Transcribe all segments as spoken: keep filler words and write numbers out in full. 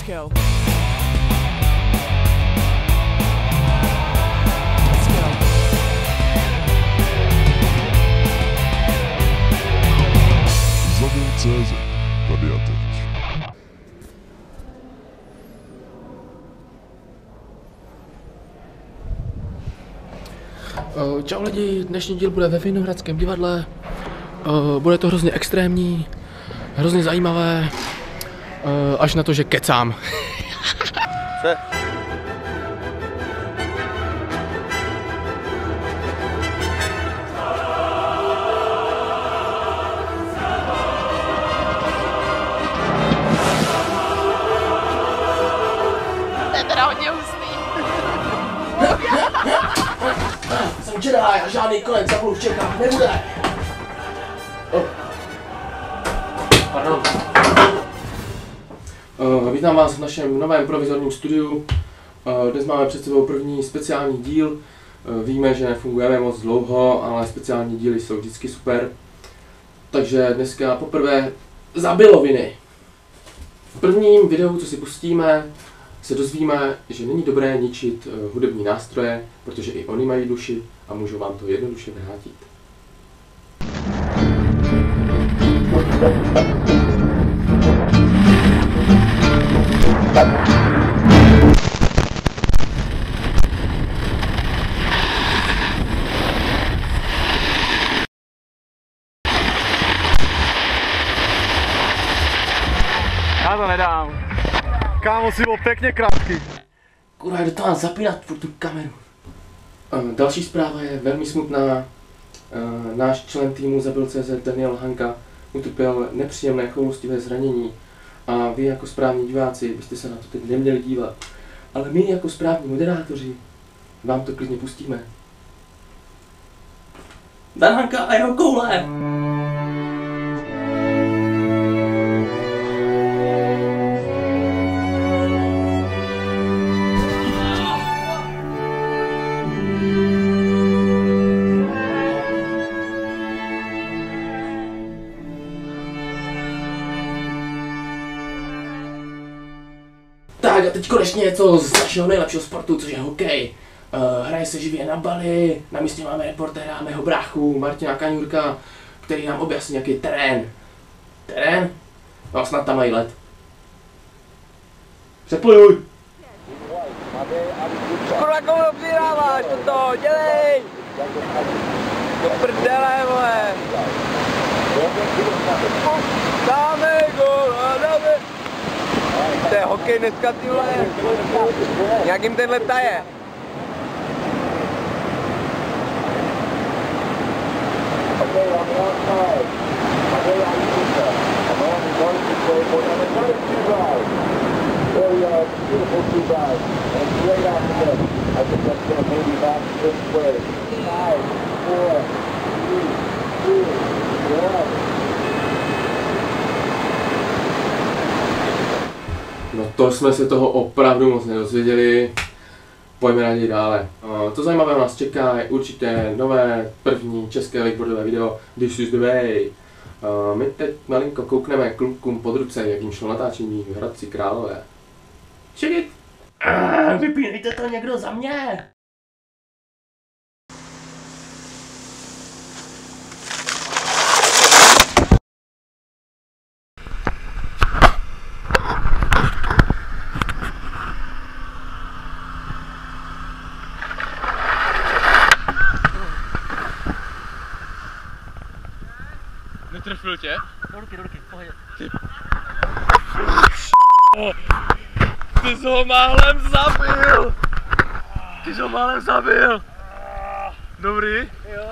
go. Let's go. Zabil tečka cé zet. Tady a teď. Čau lidi, dnešní díl bude ve Vinohradském divadle. Bude to hrozně extrémní, hrozně zajímavé, až na to, že kecám. Co? To je teda hodně hustý. Jsem Jedi a žádný konec za v Čechách nebude. Oh. Pardon. Uh, vítám vás v našem novém provizorním studiu. Uh, dnes máme před sebou první speciální díl. Uh, víme, že nefungujeme moc dlouho, ale speciální díly jsou vždycky super. Takže dneska poprvé zabiloviny. V prvním videu, co si pustíme, se dozvíme, že není dobré ničit uh, hudební nástroje, protože i oni mají duši a můžou vám to jednoduše vrátit. Já to nedám. Kámo, si byl pěkně krátký. Kurva, jdu to mám zapínat pro tu kameru. Uh, další zpráva je velmi smutná. Uh, náš člen týmu Zabil tečka cé zet Daniel Hanka utrpěl nepříjemné choulostivé zranění a vy jako správní diváci byste se na to teď neměli dívat. Ale my jako správní moderátoři vám to klidně pustíme. Dan Hanka a jeho koule! Tak a teď konečně něco z našeho nejlepšího sportu, což je hokej. Uh, hraje se živě na Bali, na místě máme reportéra, mého bráchu Martina Kaňurka, který nám objasní, jaký je terén. Terén? No snad tam mají led. Přepojuj! Kurva, komu obzíráváš toto? Dělej! Do prdele, vole! Dáme gol, dáme! To je hokej dneska, ty vole! Jak jim tenhle taje? No to jsme se toho opravdu moc nedozvěděli. Pojďme raději dále. To zajímavé nás čeká je určitě nové první české wakeboardové video This is the way. My teď malinko koukneme klukům pod ruce, jak jim šlo natáčení v Hradci Králové. Check it! Ah, vypínejte to někdo za mě! Netrefil tě? Do ruky, do ruky, pohodě. Ty... Ty jsi ho málem zabil! Ty jsi ho málem zabil! Dobrý? Jo.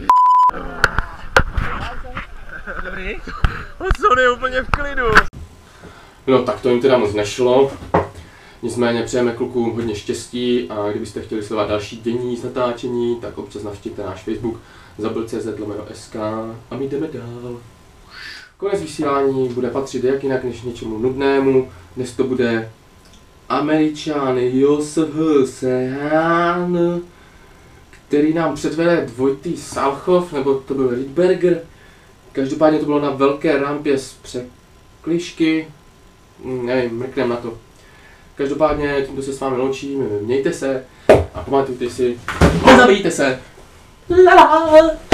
Dobrý? On je úplně v klidu. No tak to jim teda moc nešlo. Nicméně přejeme klukům hodně štěstí a kdybyste chtěli sledovat další dění z natáčení, tak občas navštivte náš Facebook Zabil tečka cé zet lomeno es ká a my jdeme dál. Konec vysílání bude patřit jak jinak než něčemu nudnému. Dnes to bude Američan Josef Sehan, který nám předvede dvojitý Salchov, nebo to byl Rydberger. Každopádně to bylo na velké rampě z překližky. Nevím, mrknem na to. Každopádně tímto se s vámi loučím, mějte se a pamatujte si, nezabijte se. La la.